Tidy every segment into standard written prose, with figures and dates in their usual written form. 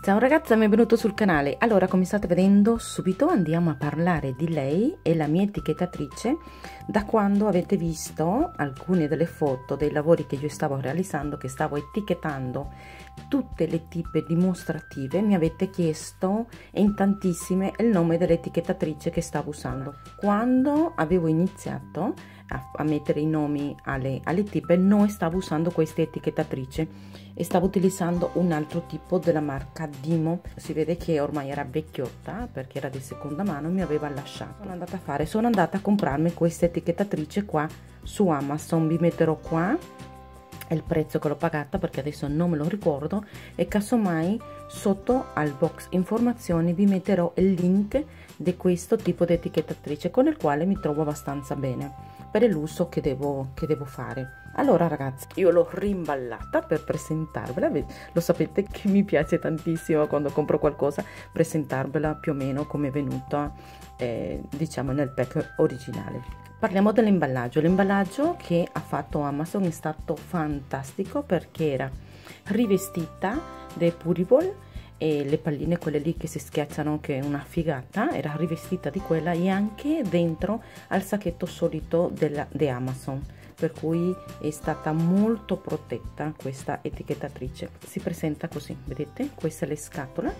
Ciao ragazza, benvenuto sul canale. Allora, come state vedendo, subito andiamo a parlare di lei e la mia etichettatrice. Da quando avete visto alcune delle foto dei lavori che io stavo realizzando, che stavo etichettando tutte le tipe dimostrative, mi avete chiesto in tantissime il nome dell'etichettatrice che stavo usando. Quando avevo iniziato a mettere i nomi alle tipe, non stavo usando questa etichettatrice e stavo utilizzando un altro tipo della marca Dimo. Si vede che ormai era vecchiotta perché era di seconda mano, mi aveva lasciato. Sono andata a comprarmi questa etichettatrice qua su Amazon. Vi metterò qua il prezzo che l'ho pagata perché adesso non me lo ricordo, e casomai sotto al box informazioni vi metterò il link di questo tipo di etichettatrice con il quale mi trovo abbastanza bene per l'uso che devo fare. Allora ragazzi, io l'ho rimballata per presentarvela. Lo sapete che mi piace tantissimo quando compro qualcosa presentarvela più o meno come è venuta diciamo nel pack originale. Parliamo dell'imballaggio. L'imballaggio che ha fatto Amazon è stato fantastico perché era rivestita di Puriball e le palline, quelle lì che si schiacciano, che è una figata, era rivestita di quella, e anche dentro al sacchetto solito di Amazon, per cui è stata molto protetta questa etichettatrice. Si presenta così, vedete? Questa è la scatola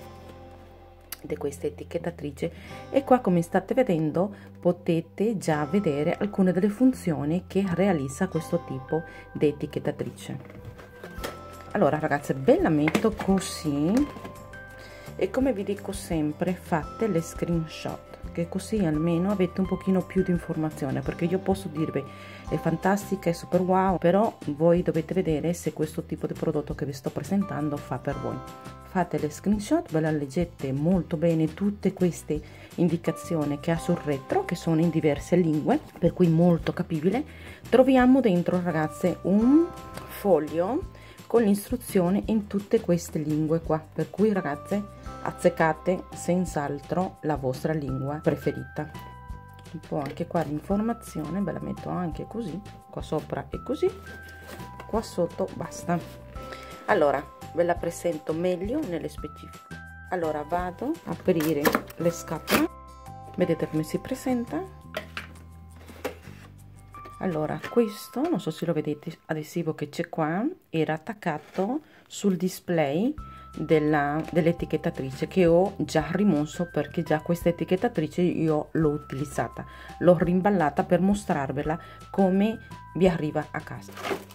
di questa etichettatrice, e qua, come state vedendo, potete già vedere alcune delle funzioni che realizza questo tipo di etichettatrice. Allora ragazze, ve la metto così, e come vi dico sempre, fate le screenshot, che così almeno avete un pochino più di informazione, perché io posso dirvi è fantastica, è super wow, però voi dovete vedere se questo tipo di prodotto che vi sto presentando fa per voi. Fate le screenshot, ve la leggete molto bene tutte queste indicazioni che ha sul retro, che sono in diverse lingue, per cui molto capibile. Troviamo dentro ragazze un foglio con l'istruzione in tutte queste lingue qua, per cui ragazze azzeccate senz'altro la vostra lingua preferita. Un po' anche qua l'informazione ve la metto anche così, qua sopra e così, qua sotto basta. Allora ve la presento meglio nelle specifiche. Allora vado a aprire le scatole, vedete come si presenta. Allora, questo, non so se lo vedete, adesivo che c'è qua, era attaccato sul display dell'etichettatrice, che ho già rimosso perché già questa etichettatrice io l'ho utilizzata, l'ho rimballata per mostrarvela come vi arriva a casa.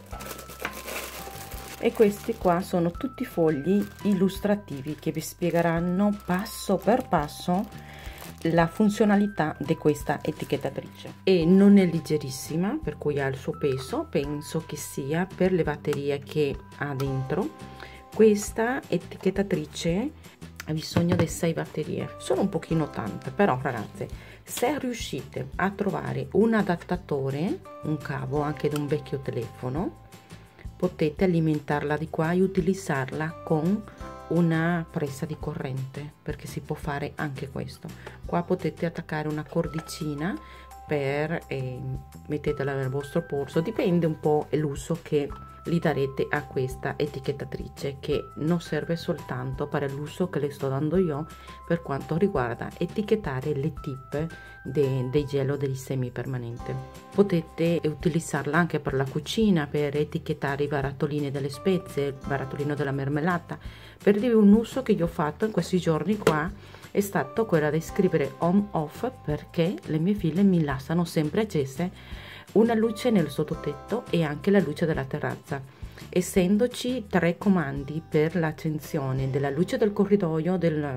E questi qua sono tutti fogli illustrativi che vi spiegheranno passo per passo la funzionalità di questa etichettatrice, e non è leggerissima, per cui ha il suo peso. Penso che sia per le batterie che ha dentro. Questa etichettatrice ha bisogno di 6 batterie, sono un pochino tante, però ragazze, se riuscite a trovare un adattatore, un cavo anche di un vecchio telefono, potete alimentarla di qua e utilizzarla con una presa di corrente, perché si può fare anche questo. Qua potete attaccare una cordicina per mettetela nel vostro polso, dipende un po' l'uso che li darete a questa etichettatrice, che non serve soltanto per l'uso che le sto dando io per quanto riguarda etichettare le tip dei gel o dei semi permanente. Potete utilizzarla anche per la cucina, per etichettare i barattolini delle spezie, il barattolino della marmellata. Per dire, un uso che io ho fatto in questi giorni qua è stato quello di scrivere on off, perché le mie figlie mi lasciano sempre accese una luce nel sottotetto e anche la luce della terrazza, essendoci 3 comandi per l'accensione della luce del corridoio,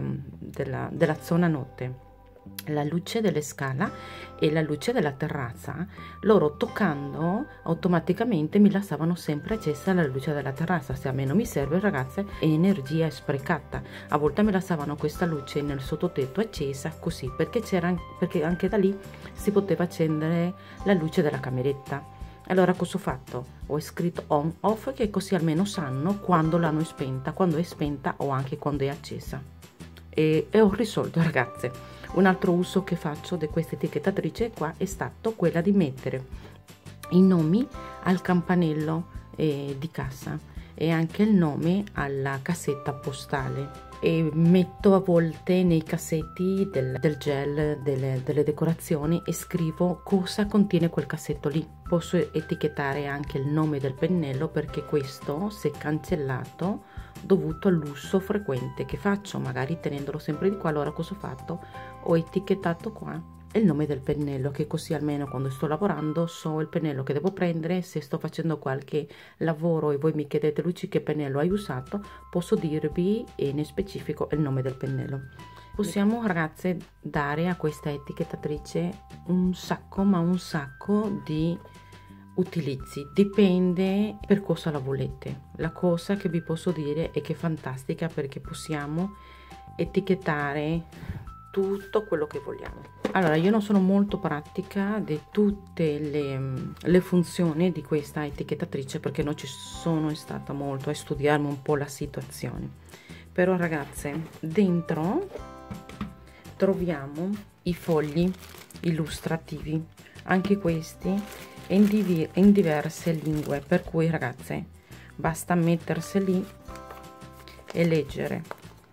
della zona notte, la luce delle scale e la luce della terrazza. Loro toccando automaticamente mi lasciavano sempre accesa la luce della terrazza. Se a me non mi serve, ragazze, è energia sprecata. A volte mi lasciavano questa luce nel sottotetto accesa così, perché anche da lì si poteva accendere la luce della cameretta. Allora cosa ho fatto? Ho scritto on off, che così almeno sanno quando l'hanno spenta, quando è spenta o anche quando è accesa. E ho risolto, ragazze. Un altro uso che faccio di questa etichettatrice qua è stato quella di mettere i nomi al campanello di casa e anche il nome alla cassetta postale. E metto a volte nei cassetti del gel delle decorazioni e scrivo cosa contiene quel cassetto lì. Posso etichettare anche il nome del pennello, perché questo si è cancellato dovuto all'uso frequente che faccio, magari tenendolo sempre di qua. Allora cosa ho fatto? Ho etichettato qua il nome del pennello, che così almeno quando sto lavorando so il pennello che devo prendere. Se sto facendo qualche lavoro e voi mi chiedete: Luci, che pennello hai usato, posso dirvi in specifico il nome del pennello. Possiamo, ragazze, dare a questa etichettatrice un sacco, ma un sacco di utilizzi, dipende per cosa la volete. La cosa che vi posso dire è che è fantastica, perché possiamo etichettare tutto quello che vogliamo. Allora, io non sono molto pratica di tutte le funzioni di questa etichettatrice, perché non ci sono stata molto a studiarmi un po' la situazione. Però, ragazze, dentro troviamo i fogli illustrativi, anche questi in diverse lingue, per cui, ragazze, basta mettersi lì e leggere,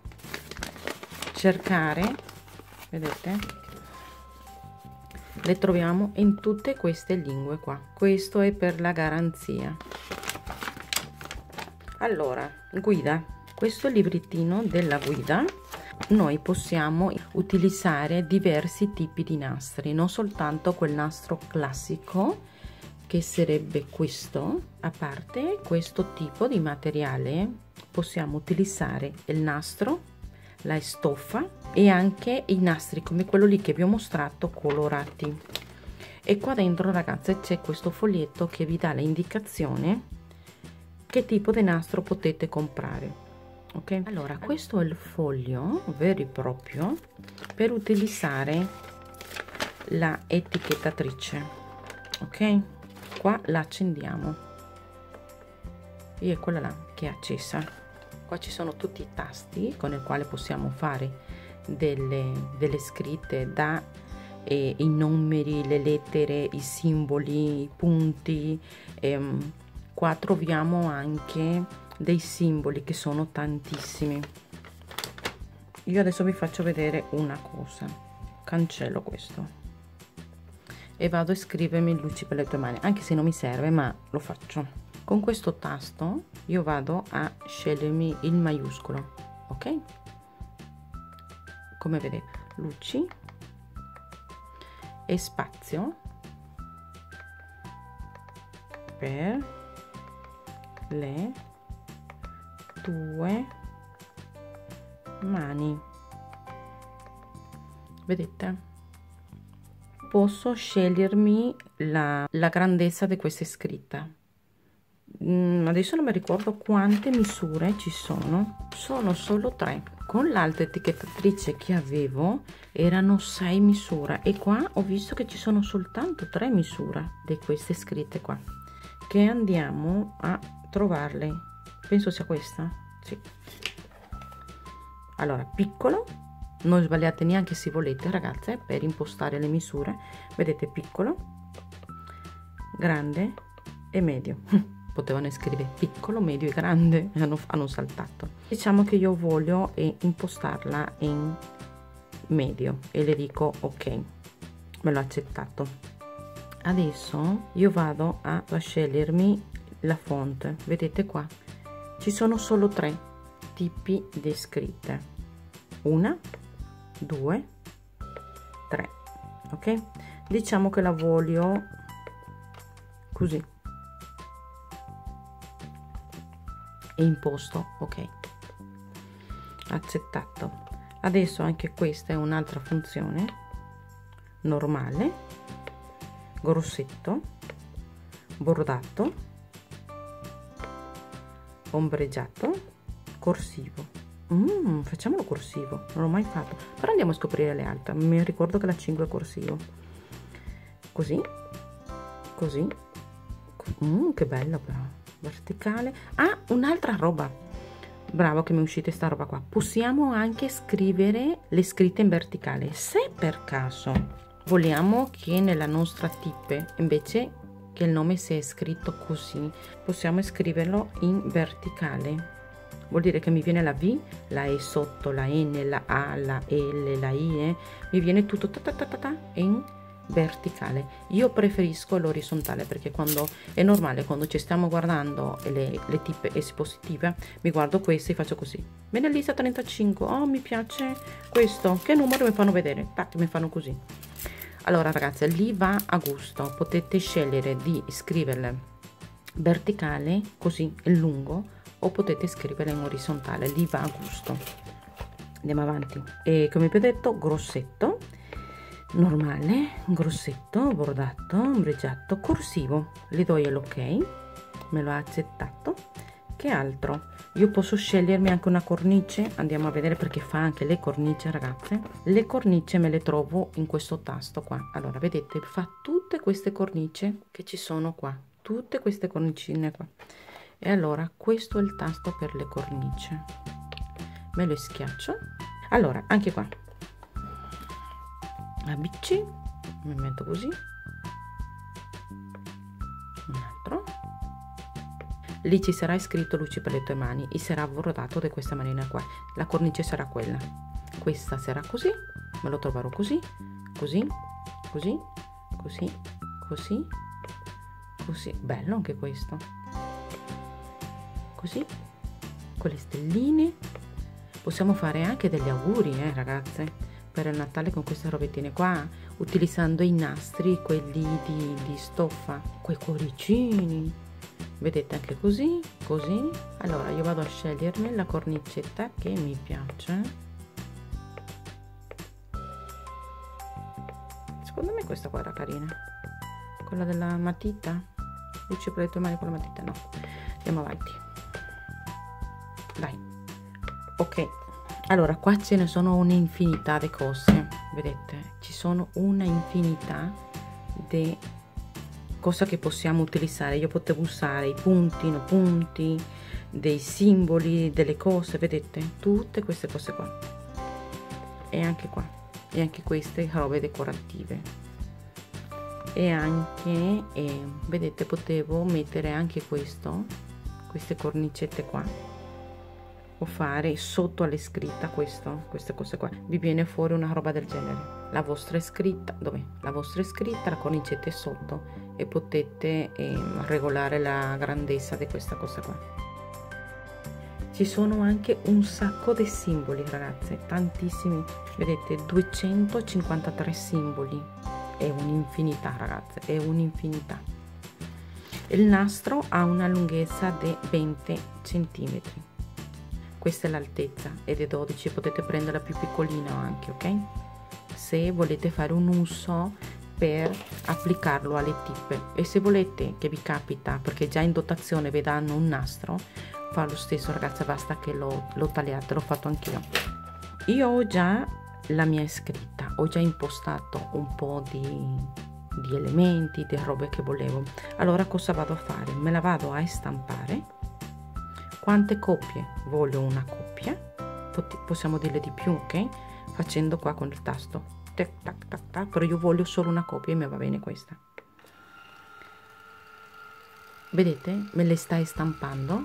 cercare. Vedete? Le troviamo in tutte queste lingue qua. Questo è per la garanzia. Allora, guida. Questo è il librettino della guida. Noi possiamo utilizzare diversi tipi di nastri, non soltanto quel nastro classico che sarebbe questo. A parte questo tipo di materiale, possiamo utilizzare il nastro, la stoffa e anche i nastri come quello lì che vi ho mostrato, colorati. E qua dentro, ragazze, c'è questo foglietto che vi dà l'indicazione che tipo di nastro potete comprare. Ok, allora questo è il foglio vero e proprio per utilizzare la etichettatrice. Ok, qua la accendiamo e è quella là che è accesa. Qua ci sono tutti i tasti con i quali possiamo fare delle scritte, i numeri, le lettere, i simboli, i punti. Qua troviamo anche dei simboli che sono tantissimi. Io adesso vi faccio vedere una cosa. Cancello questo e vado a scrivermi Luci per le tue mani, anche se non mi serve, ma lo faccio. Con questo tasto io vado a scegliermi il maiuscolo, ok? Come vedete, Luci e spazio per le tue mani. Vedete? Posso scegliermi la grandezza di questa scritta. Adesso non mi ricordo quante misure ci sono solo 3. Con l'altra etichettatrice che avevo erano 6 misure e qua ho visto che ci sono soltanto 3 misure di queste scritte qua, che andiamo a trovarle. Penso sia questa, sì. Allora, piccolo, non sbagliate neanche se volete, ragazze, per impostare le misure. Vedete, piccolo, grande e medio. Potevano scrivere piccolo, medio e grande, hanno saltato. Diciamo che io voglio impostarla in medio e le dico ok, me l'ho accettato. Adesso io vado a scegliermi la fonte. Vedete qua ci sono solo 3 tipi di scritte, 1, 2, 3. Ok, diciamo che la voglio così e imposto ok, accettato. Adesso anche questa è un'altra funzione, normale, grossetto, bordato, ombreggiato, corsivo. Facciamolo corsivo, non l'ho mai fatto, però andiamo a scoprire le altre. Mi ricordo che la 5 è corsivo, così, così. Che bello, però verticale. Un'altra roba, bravo che mi è uscita sta roba qua. Possiamo anche scrivere le scritte in verticale. Se per caso vogliamo che nella nostra tip, invece che il nome sia scritto così. Possiamo scriverlo in verticale, vuol dire che mi viene la V, la E sotto, la N, la A, la L, la I, mi viene tutto in verticale. Io preferisco l'orizzontale perché quando è normale, quando ci stiamo guardando le tipe espositive, mi guardo queste e faccio così, bene, lista 35, oh mi piace questo, che numero mi fanno vedere, tac, mi fanno così. Allora ragazze, lì va a gusto, potete scegliere di scriverle verticale così in lungo o potete scriverle in orizzontale, lì va a gusto. Andiamo avanti. E come vi ho detto, grossetto normale, grossetto, bordato, ombreggiato, corsivo, gli do l'ok, me lo ha accettato. Che altro? Io posso scegliermi anche una cornice, andiamo a vedere perché fa anche le cornici ragazze. Le cornici me le trovo in questo tasto qua. Allora vedete, fa tutte queste cornici che ci sono qua, tutte queste cornicine qua. E allora questo è il tasto per le cornici, me lo schiaccio. Allora anche qua ABC, mi metto così, un altro, lì ci sarà scritto luci per le tue mani e sarà bordato di questa maniera qua. La cornice sarà quella, questa sarà così, me lo troverò così, così, così, così, così, così, bello anche questo, così, con le stelline. Possiamo fare anche degli auguri ragazze per il Natale con queste robettine qua, utilizzando i nastri, quelli di stoffa, quei cuoricini, vedete, anche così, così. Allora io vado a scegliermi la cornicetta che mi piace. Secondo me questa qua era carina, quella della matita, luce per le tue mani con la matita, no. Andiamo avanti, dai. Ok, allora qua ce ne sono un'infinità di cose, vedete, ci sono una infinità di cose che possiamo utilizzare. Io potevo usare i punti, no punti, dei simboli, delle cose, vedete, tutte queste cose qua, e anche qua, e anche queste robe decorative, e anche vedete, potevo mettere anche questo, queste cornicette qua, o fare sotto alle scritta queste cose qua, vi viene fuori una roba del genere. La vostra scritta, dov'è? La vostra scritta, la cornicetta è sotto e potete regolare la grandezza di questa cosa qua. Ci sono anche un sacco di simboli ragazze, tantissimi, vedete, 253 simboli, è un'infinità ragazze, è un'infinità. Il nastro ha una lunghezza di 20 centimetri. Questa è l'altezza ed è 12, potete prenderla più piccolina anche, ok? Se volete fare un uso per applicarlo alle tippe, e se volete, che vi capita, perché già in dotazione vi danno un nastro, fa lo stesso ragazza, basta che lo tagliate, l'ho fatto anch'io. Io ho già la mia scritta, ho già impostato un po' di elementi, di robe che volevo. Allora cosa vado a fare? Me la vado a stampare. Quante coppie? Voglio una coppia, possiamo dirle di più, ok? Facendo qua con il tasto tac tac tac tac, però io voglio solo una coppia e mi va bene questa. Vedete, me le stai stampando.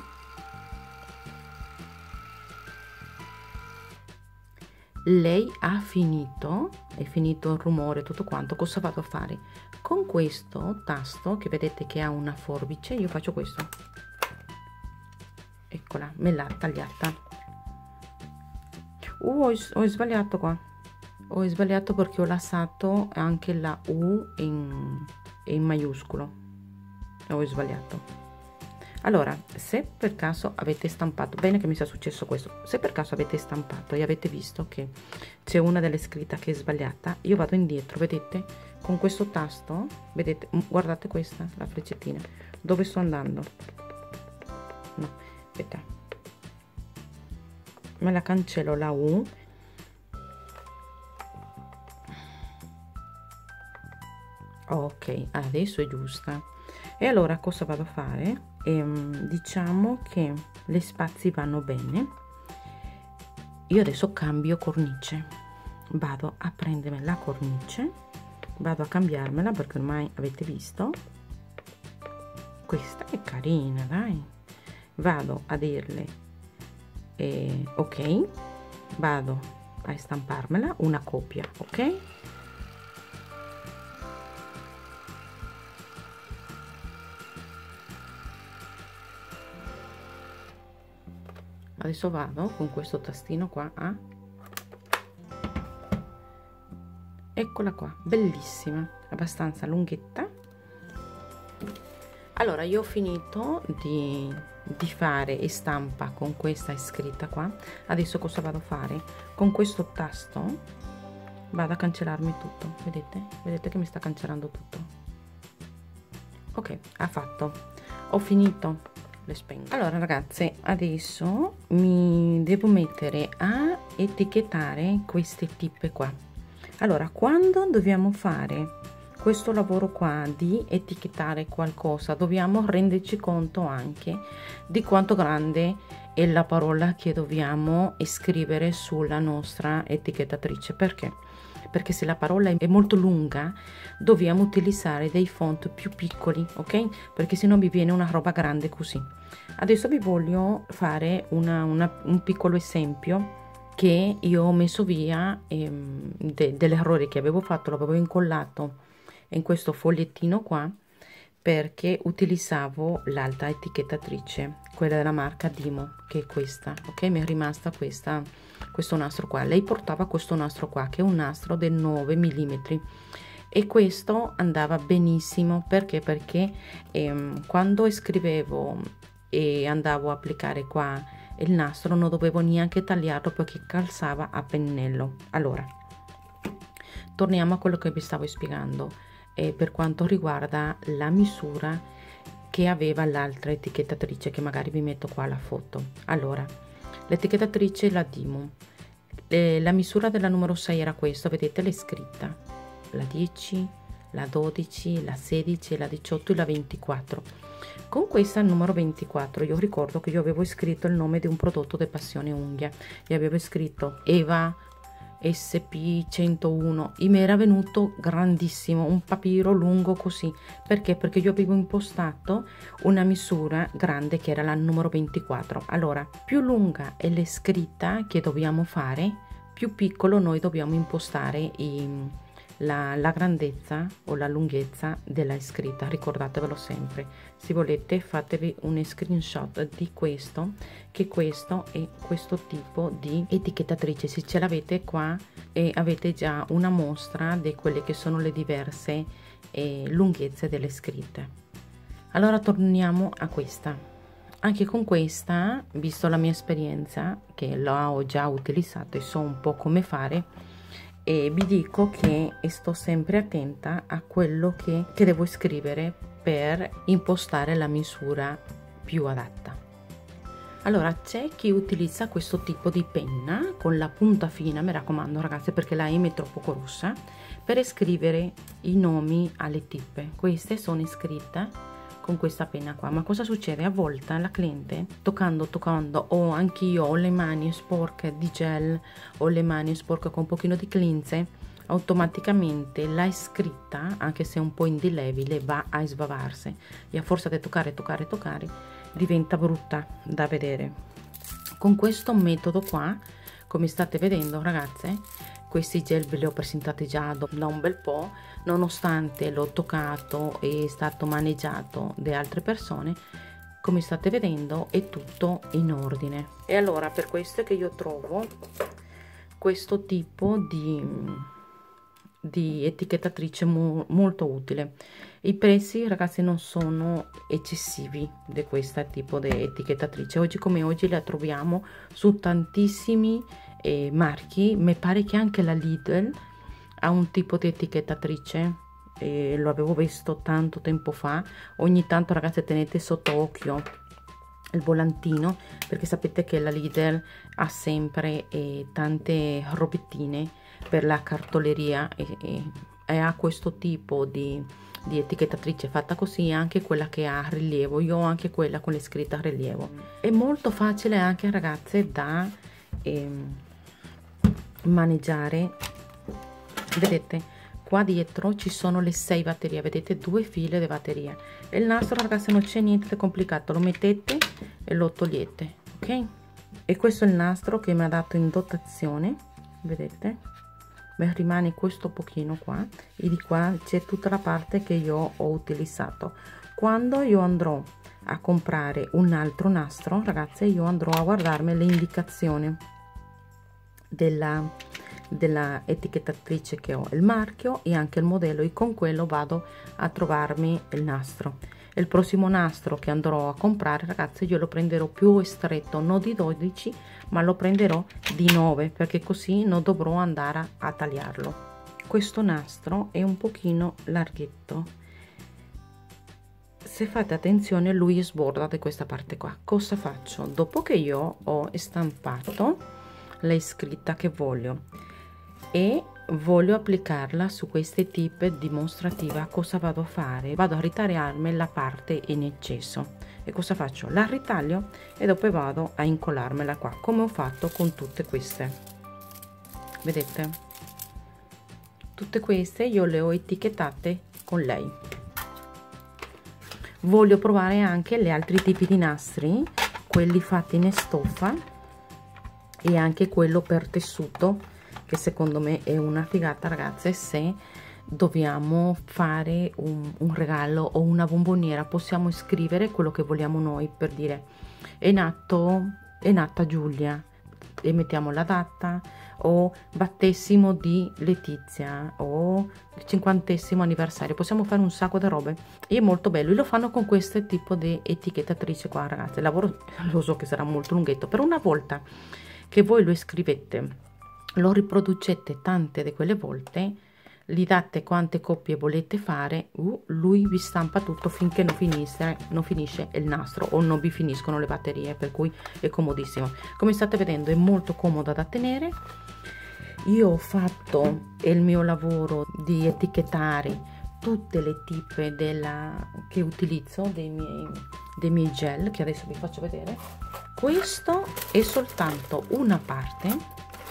Lei ha finito, è finito il rumore, tutto quanto. Cosa vado a fare? Con questo tasto che vedete che ha una forbice, io faccio questo, eccola, me l'ha tagliata. Ho sbagliato qua, ho sbagliato perché ho lasciato anche la U in maiuscolo, ho sbagliato. Allora, se per caso avete stampato, bene che mi sia successo questo, se per caso avete stampato e avete visto che c'è una delle scritte che è sbagliata, io vado indietro, vedete, con questo tasto, vedete, guardate questa, la freccettina, dove sto andando? No, aspetta, me la cancello la U, ok, adesso è giusta. E allora cosa vado a fare? Diciamo che le spazi vanno bene. Io adesso cambio cornice, vado a prendermi la cornice, vado a cambiarmela perché ormai avete visto, questa è carina, dai. Vado a dirle ok, vado a stamparmela una copia, ok. Adesso vado con questo tastino qua a eccola qua, bellissima, abbastanza lunghetta. Allora io ho finito di fare e stampa con questa scritta qua. Adesso cosa vado a fare? Con questo tasto vado a cancellarmi tutto, vedete che mi sta cancellando tutto. Ok, ha fatto, ho finito, le spengo. Allora ragazze, adesso mi devo mettere a etichettare queste tippe qua. Allora, quando dobbiamo fare questo lavoro qua di etichettare qualcosa, dobbiamo renderci conto anche di quanto grande è la parola che dobbiamo scrivere sulla nostra etichettatrice. Perché? Perché se la parola è molto lunga dobbiamo utilizzare dei font più piccoli, ok? Perché se no mi viene una roba grande così. Adesso vi voglio fare un piccolo esempio che io ho messo via dell'errore che avevo fatto. L'avevo incollato in questo fogliettino qua perché utilizzavo l'alta etichettatrice, quella della marca Dimo, che è questa, ok? Mi è rimasta questo nastro qua. Lei portava questo nastro qua, che è un nastro del 9 mm, e questo andava benissimo perché quando scrivevo e andavo a applicare qua il nastro non dovevo neanche tagliarlo perché calzava a pennello. Allora torniamo a quello che vi stavo spiegando per quanto riguarda la misura che aveva l'altra etichettatrice, che magari vi metto qua la foto. Allora, l'etichettatrice la Dimo, la misura della numero 6 era questa, vedete, l'è scritta la 10, la 12, la 16, la 18 e la 24. Con questa numero 24 io ricordo che io avevo scritto il nome di un prodotto di Passione Unghie e avevo scritto Eva SP101 e mi era venuto grandissimo, un papiro lungo così. Perché? Perché io avevo impostato una misura grande che era la numero 24. Allora, più lunga è la scritta che dobbiamo fare, più piccolo noi dobbiamo impostare la grandezza o la lunghezza della scritta. Ricordatevelo sempre. Se volete fatevi un screenshot di questo, che questo è questo tipo di etichettatrice. Se ce l'avete qua e avete già una mostra di quelle che sono le diverse lunghezze delle scritte. Allora torniamo a questa. Anche con questa, visto la mia esperienza che l'ho già utilizzato e so un po' come fare, e vi dico che sto sempre attenta a quello che devo scrivere per impostare la misura più adatta. Allora, c'è chi utilizza questo tipo di penna con la punta fina, mi raccomando ragazze, perché la M è troppo grossa, per scrivere i nomi alle tippe. Queste sono scritte con questa penna qua. Ma cosa succede? A volte la cliente toccando o anch'io ho le mani sporche di gel o le mani sporche con un pochino di cleanser, automaticamente la scritta, anche se un po' indelebile, va a sbavarsi e a forza di toccare diventa brutta da vedere. Con questo metodo qua, come state vedendo ragazze, questi gel ve li ho presentati già da un bel po', nonostante l'ho toccato e è stato maneggiato da altre persone, come state vedendo è tutto in ordine. E allora per questo è che io trovo questo tipo di etichettatrice molto utile. I prezzi ragazzi non sono eccessivi di questo tipo di etichettatrice. Oggi come oggi la troviamo su tantissimi marchi. Mi pare che anche la Lidl ha un tipo di etichettatrice, lo avevo visto tanto tempo fa. Ogni tanto ragazzi tenete sotto occhio il volantino, perché sapete che la Lidl ha sempre tante robettine per la cartoleria e ha questo tipo di etichettatrice fatta così, anche quella che ha rilievo. Io ho anche quella con le scritte a rilievo. È molto facile anche ragazze da maneggiare, vedete, qua dietro ci sono le 6 batterie, vedete, 2 file di batterie. E il nastro, ragazzi, non c'è niente di complicato, lo mettete e lo togliete, ok? E questo è il nastro che mi ha dato in dotazione, vedete? Beh, rimane questo pochino qua, e di qua c'è tutta la parte che io ho utilizzato. Quando io andrò a comprare un altro nastro, ragazzi, io andrò a guardarmi le indicazioni della etichettatrice che ho, il marchio e anche il modello, e con quello vado a trovarmi il nastro. Il prossimo nastro che andrò a comprare, ragazzi, io lo prenderò più stretto, non di 12 ma lo prenderò di 9, perché così non dovrò andare a tagliarlo. Questo nastro è un pochino larghetto, se fate attenzione lui sborda di questa parte qua. Cosa faccio? Dopo che io ho stampato la scritta che voglio e voglio applicarla su queste tipe dimostrativa, cosa vado a fare? Vado a ritagliarmi la parte in eccesso. E cosa faccio? La ritaglio e dopo vado a incollarmela qua, come ho fatto con tutte queste. Vedete? Tutte queste io le ho etichettate con lei. Voglio provare anche gli altri tipi di nastri, quelli fatti in stoffa e anche quello per tessuto, che secondo me è una figata, ragazze. Se dobbiamo fare un regalo o una bomboniera, possiamo scrivere quello che vogliamo noi, per dire è nata Giulia e mettiamo la data, o battesimo di Letizia, o il 50° anniversario. Possiamo fare un sacco di robe e è molto bello, e lo fanno con questo tipo di etichettatrice qua, ragazzi. Il lavoro lo so che sarà molto lunghetto, per una volta che voi lo scrivete, lo riproducete tante di quelle volte, gli date quante coppie volete fare, lui vi stampa tutto finché non finisce il nastro o non vi finiscono le batterie, per cui è comodissimo. Come state vedendo è molto comoda da tenere. Io ho fatto il mio lavoro di etichettare tutte le tipe che utilizzo dei miei gel, che adesso vi faccio vedere. Questo è soltanto una parte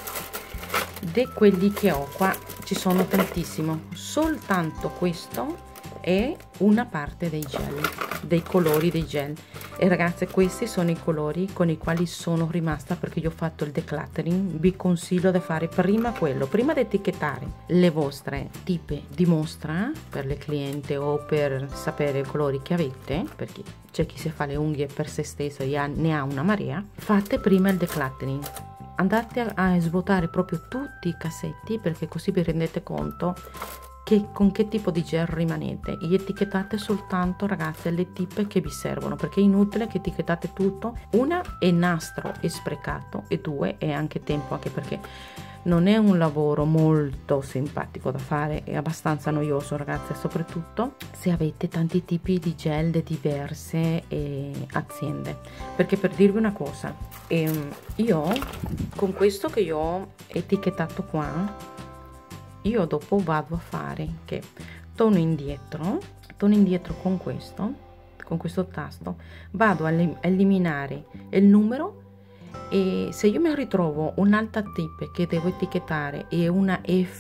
di quelli che ho qua, ci sono tantissimo, soltanto questo è una parte dei gel, dei colori dei gel. E ragazze, questi sono i colori con i quali sono rimasta, perché io ho fatto il decluttering. Vi consiglio di fare prima quello, prima di etichettare le vostre tipe di mostra per le cliente o per sapere i colori che avete, perché c'è chi si fa le unghie per se stesso e ne ha una marea. Fate prima il decluttering, andate a svuotare proprio tutti i cassetti, perché così vi rendete conto con che tipo di gel rimanete, e etichettate soltanto, ragazze, le tipe che vi servono, perché è inutile che etichettate tutto. Una è nastro, è sprecato, e due è anche tempo, anche perché non è un lavoro molto simpatico da fare, è abbastanza noioso, ragazze, soprattutto se avete tanti tipi di gel di diverse aziende. Perché, per dirvi una cosa, io con questo che io ho etichettato qua, io dopo vado a fare che torno indietro con questo tasto, vado a eliminare il numero, e se io mi ritrovo un'altra tipe che devo etichettare e una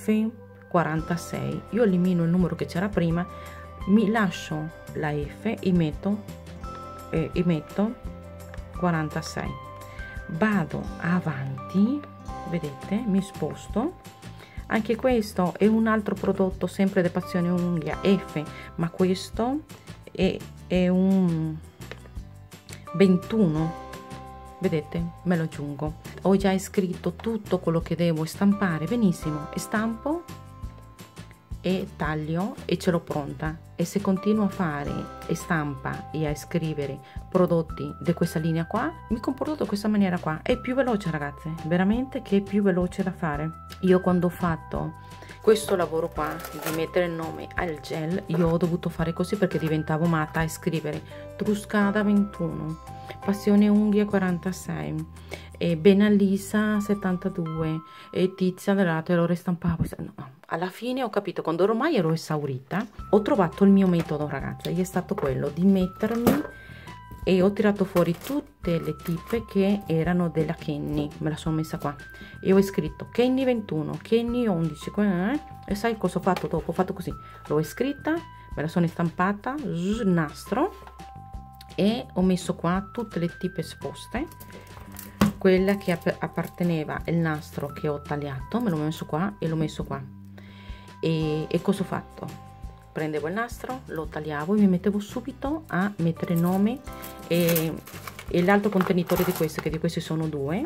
F46, io elimino il numero che c'era prima, mi lascio la F e metto 46, vado avanti, vedete, mi sposto. Anche questo è un altro prodotto sempre di Passione Unghia F, ma questo è un 21, vedete, me lo aggiungo. Ho già scritto tutto quello che devo stampare, benissimo, stampo e taglio e ce l'ho pronta. E se continuo a fare stampa e a scrivere prodotti di questa linea qua, mi comporto di questa maniera qua, è più veloce, ragazze, veramente che è più veloce da fare. Io quando ho fatto questo lavoro qua di mettere il nome al gel, io ho dovuto fare così perché diventavo matta a scrivere Truscada 21, Passione Unghie 46, e Benalisa 72, e Tizia dell'altro, e lo ristampavo. No, alla fine ho capito, quando ormai ero esaurita, ho trovato il mio metodo, ragazzi, e è stato quello di mettermi e ho tirato fuori tutte le tipe che erano della Kenny, me la sono messa qua e ho scritto Kenny 21, Kenny 11, e sai cosa ho fatto dopo? Ho fatto così, l'ho scritta, me la sono stampata, nastro, e ho messo qua tutte le tipe esposte, quella che apparteneva il nastro che ho tagliato, me l'ho messo qua e l'ho messo qua. E cosa ho fatto? Prendevo il nastro, lo tagliavo e mi mettevo subito a mettere nome e l'altro contenitore di questi, che di questi sono due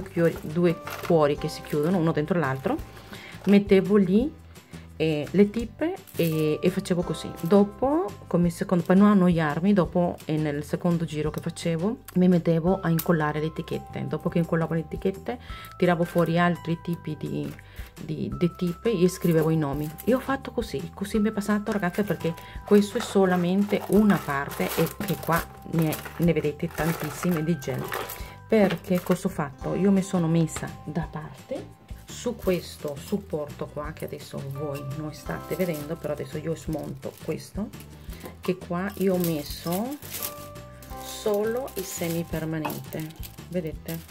cuori che si chiudono uno dentro l'altro, mettevo lì le tipe e facevo così. Dopo, come secondo, per non annoiarmi, dopo nel secondo giro che facevo mi mettevo a incollare le etichette. Dopo che incollavo le etichette tiravo fuori altri tipi di tipe e scrivevo i nomi. Io ho fatto così mi è passato, ragazze, perché questo è solamente una parte e che qua ne vedete tantissime di gel. Perché cosa ho fatto? Io mi sono messa da parte su questo supporto qua, che adesso voi non state vedendo, però adesso io smonto questo, che qua io ho messo solo il semi permanente, vedete?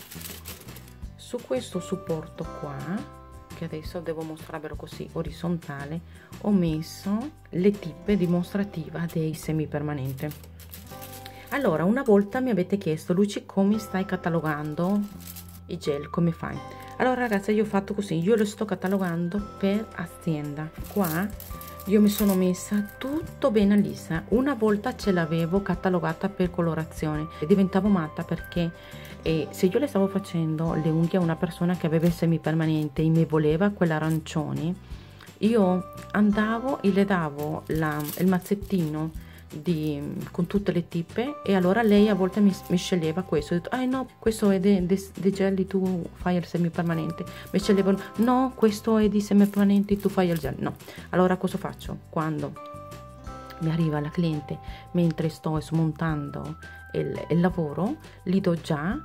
Su questo supporto qua, che adesso devo mostrarvelo così orizzontale, ho messo le tipe dimostrativa dei semi permanente. Allora, una volta mi avete chiesto: Luci, come stai catalogando i gel, come fai? Allora, ragazzi, io ho fatto così, io lo sto catalogando per azienda. Qua io mi sono messa tutto bene lisa. Una volta ce l'avevo catalogata per colorazione e diventavo matta, perché se io le stavo facendo le unghie a una persona che aveva il semipermanente e mi voleva quell'arancione, io andavo e le davo il mazzettino con tutte le tipe, e allora lei a volte mi sceglieva questo. Ho detto: ah no, questo è di gel, tu fai il semipermanente. Mi sceglievano: no, questo è di semipermanente, tu fai il gel. No, allora cosa faccio? Quando mi arriva la cliente mentre sto smontando il lavoro, gli do già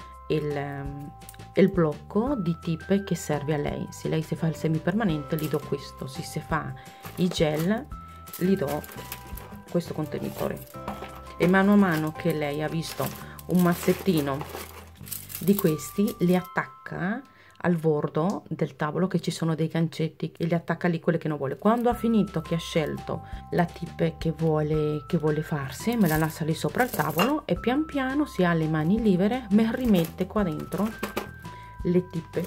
il blocco di tipe che serve a lei. Se lei si fa il semipermanente, gli do questo. Se si fa i gel, gli do questo contenitore, e mano a mano che lei ha visto un mazzettino di questi, li attacca al bordo del tavolo, che ci sono dei gancetti, e li attacca lì quelle che non vuole. Quando ha finito, che ha scelto la tipe che vuole farsi, me la lascia lì sopra il tavolo, e pian piano, si ha le mani libere, me rimette qua dentro le tipe,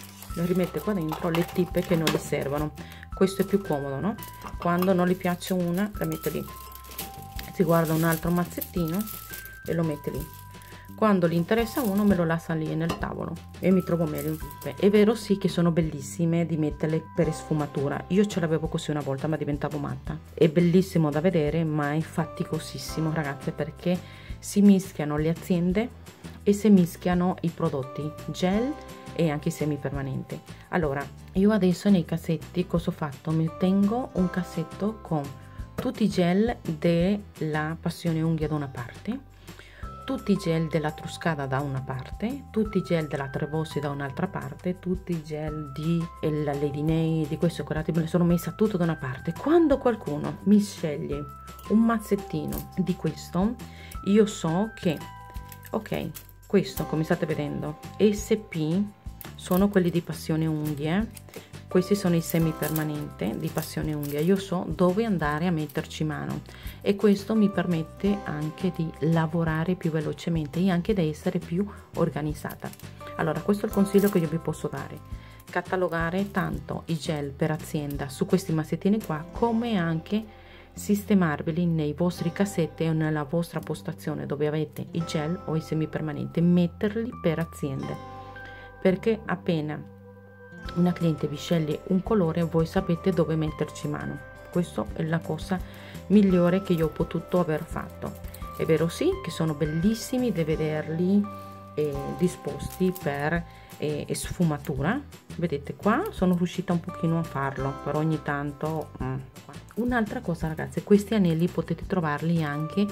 le tipe che non gli servono. Questo è più comodo, no? Quando non gli piace una, la mette lì, si guarda un altro mazzettino e lo mette lì. Quando gli interessa uno, me lo lascia lì nel tavolo e mi trovo meglio. È vero, sì, che sono bellissime di metterle per sfumatura. Io ce l'avevo così una volta, ma diventavo matta. È bellissimo da vedere, ma è faticosissimo, ragazze, perché si mischiano le aziende e si mischiano i prodotti gel e anche i semi permanenti. Allora, io adesso nei cassetti cosa ho fatto? Mi tengo un cassetto con tutti i gel della Passione Unghie da una parte, tutti i gel della Truccada da una parte, tutti i gel della Trevossi da un'altra parte, tutti i gel di Lady Nay, di questo e quell'altro, me le sono messa tutto da una parte. Quando qualcuno mi sceglie un mazzettino di questo, io so che, ok, questo, come state vedendo, SP sono quelli di Passione Unghie, questi sono i semi permanente di Passione Unghie. Io so dove andare a metterci mano, e questo mi permette anche di lavorare più velocemente e anche di essere più organizzata. Allora, questo è il consiglio che io vi posso dare: catalogare tanto i gel per azienda su questi mazzettini qua, come anche sistemarveli nei vostri cassetti o nella vostra postazione dove avete i gel o i semi permanenti, metterli per aziende, perché appena una cliente vi sceglie un colore, voi sapete dove metterci mano. Questa è la cosa migliore che io ho potuto aver fatto. È vero, sì, che sono bellissimi da vederli disposti per sfumatura. Vedete, qua sono riuscita un pochino a farlo, però ogni tanto un'altra cosa, ragazze, questi anelli potete trovarli anche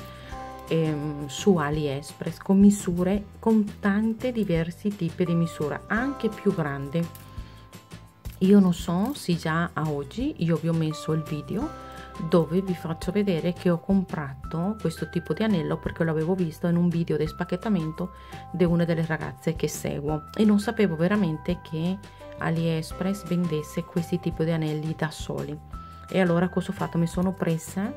su AliExpress con misure, con tante diversi tipi di misura, anche più grandi. Io non so se già a oggi io vi ho messo il video dove vi faccio vedere che ho comprato questo tipo di anello perché l'avevo visto in un video di spacchettamento di una delle ragazze che seguo e non sapevo veramente che AliExpress vendesse questi tipi di anelli da soli. E allora cosa ho fatto? Mi sono presa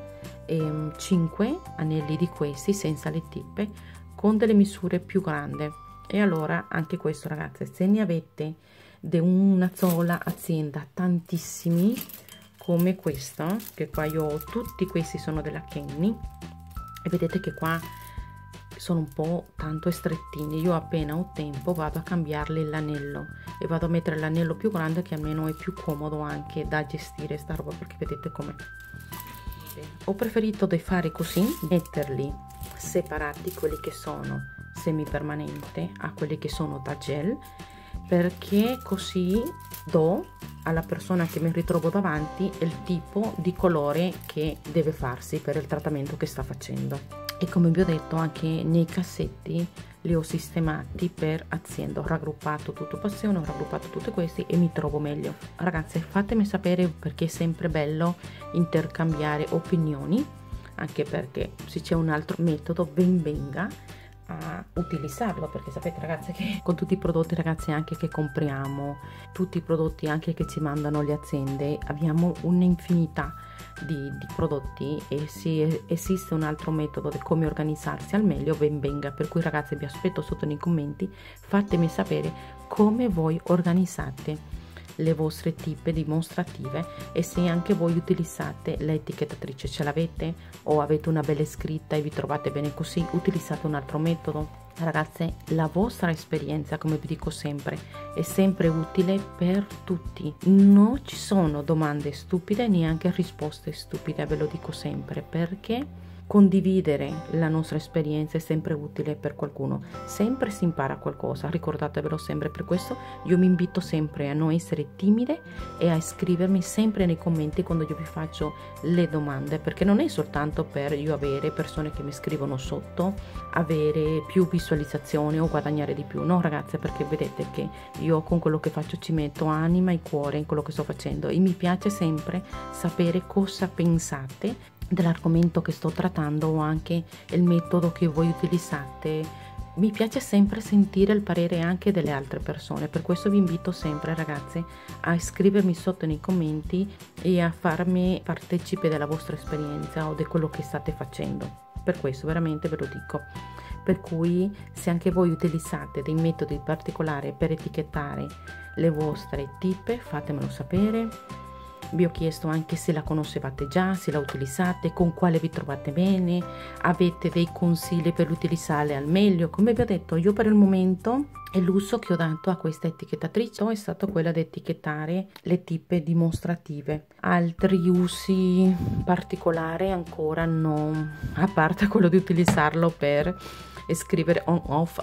5 anelli di questi senza le tippe con delle misure più grandi. E allora anche questo, ragazze, se ne avete di una sola azienda tantissimi come questa, che qua io ho, tutti questi sono della Kenny e vedete che qua sono un po' tanto strettini. Io appena ho tempo vado a cambiarli l'anello e vado a mettere l'anello più grande, che almeno è più comodo anche da gestire sta roba, perché vedete com'è. Ho preferito di fare così, metterli separati quelli che sono semipermanente a quelli che sono da gel, perché così do alla persona che mi ritrovo davanti il tipo di colore che deve farsi per il trattamento che sta facendo. E come vi ho detto, anche nei cassetti li ho sistemati per azienda, ho raggruppato tutto passione, ho raggruppato tutti questi e mi trovo meglio. Ragazze, fatemi sapere, perché è sempre bello intercambiare opinioni, anche perché se c'è un altro metodo ben venga a utilizzarlo, perché sapete, ragazze, che con tutti i prodotti, ragazze, anche che compriamo, tutti i prodotti anche che ci mandano le aziende, abbiamo un'infinità di prodotti e se esiste un altro metodo di come organizzarsi al meglio, ben venga. Per cui, ragazze, vi aspetto sotto nei commenti, fatemi sapere come voi organizzate le vostre tippe dimostrative e se anche voi utilizzate l'etichettatrice, ce l'avete o avete una bella scritta e vi trovate bene così, utilizzate un altro metodo. Ragazze, la vostra esperienza, come vi dico sempre, è sempre utile per tutti, non ci sono domande stupide, neanche risposte stupide, ve lo dico sempre, perché condividere la nostra esperienza è sempre utile per qualcuno, sempre si impara qualcosa, ricordatevelo sempre. Per questo io mi invito sempre a non essere timide e a iscrivermi sempre nei commenti quando io vi faccio le domande, perché non è soltanto per io avere persone che mi scrivono sotto, avere più visualizzazioni o guadagnare di più, no ragazze, perché vedete che io con quello che faccio ci metto anima e cuore in quello che sto facendo e mi piace sempre sapere cosa pensate dell'argomento che sto trattando o anche il metodo che voi utilizzate. Mi piace sempre sentire il parere anche delle altre persone, per questo vi invito sempre, ragazze, a iscrivermi sotto nei commenti e a farmi partecipe della vostra esperienza o di quello che state facendo. Per questo veramente ve lo dico. Per cui se anche voi utilizzate dei metodi particolari per etichettare le vostre tippe, fatemelo sapere. Vi ho chiesto anche se la conoscevate già, se la utilizzate, con quale vi trovate bene, avete dei consigli per utilizzarle al meglio. Come vi ho detto, io per il momento l'uso che ho dato a questa etichettatrice è stato quello di etichettare le tippe dimostrative. Altri usi particolari ancora non, a parte quello di utilizzarlo per scrivere on off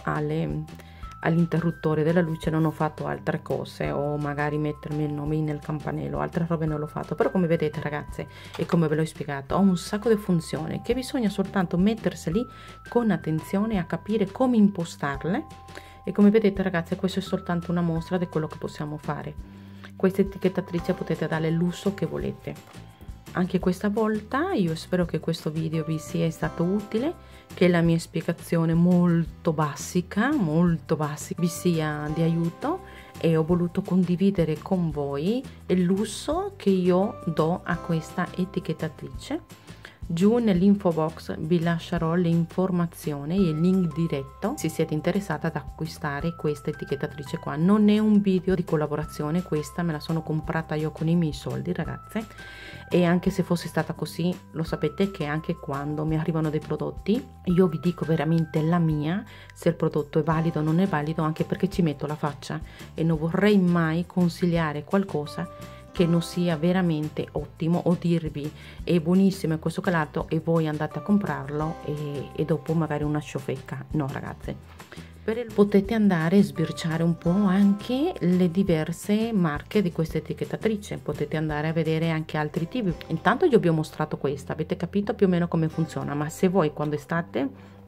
all'interruttore della luce, non ho fatto altre cose, o magari mettermi il nome nel campanello, altre robe non l'ho fatto. Però come vedete, ragazze, e come ve l'ho spiegato, ho un sacco di funzioni che bisogna soltanto metterseli con attenzione a capire come impostarle. E come vedete, ragazze, questo è soltanto una mostra di quello che possiamo fare. Questa etichettatrice potete dare l'uso che volete. Anche questa volta io spero che questo video vi sia stato utile, che la mia spiegazione molto basica vi sia di aiuto, e ho voluto condividere con voi l'uso che io do a questa etichettatrice. Giù nell'info box vi lascerò le informazioni e il link diretto se siete interessati ad acquistare questa etichettatrice qua. Non è un video di collaborazione, questa me la sono comprata io con i miei soldi, ragazze, e anche se fosse stata così, lo sapete che anche quando mi arrivano dei prodotti io vi dico veramente la mia, se il prodotto è valido o non è valido, anche perché ci metto la faccia e non vorrei mai consigliare qualcosa che non sia veramente ottimo o dirvi è buonissimo e questo che l'altro e voi andate a comprarlo e dopo magari una ciofecca. No, ragazze, potete andare a sbirciare un po' anche le diverse marche di questa etichettatrice, potete andare a vedere anche altri tipi. Intanto io vi ho mostrato questa, avete capito più o meno come funziona, ma se voi quando state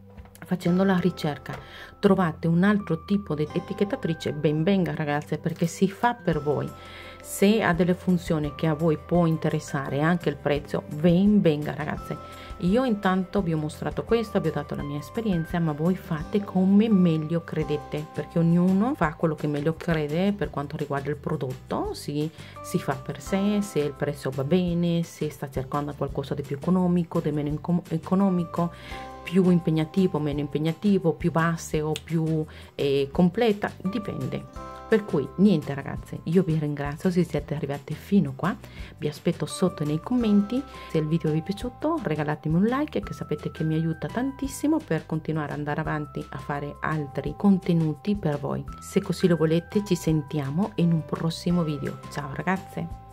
facendo la ricerca trovate un altro tipo di etichettatrice, ben venga ragazze, perché si fa per voi. Se ha delle funzioni che a voi può interessare, anche il prezzo, ben venga ragazze. Io intanto vi ho mostrato questo, vi ho dato la mia esperienza, ma voi fate come meglio credete, perché ognuno fa quello che meglio crede per quanto riguarda il prodotto. Si fa per sé, se il prezzo va bene, se sta cercando qualcosa di più economico, di meno economico, più impegnativo, meno impegnativo, più base o più completa, dipende. Per cui niente ragazze, io vi ringrazio se siete arrivate fino qua, vi aspetto sotto nei commenti. Se il video vi è piaciuto regalatemi un like, che sapete che mi aiuta tantissimo per continuare ad andare avanti a fare altri contenuti per voi. Se così lo volete ci sentiamo in un prossimo video. Ciao ragazze!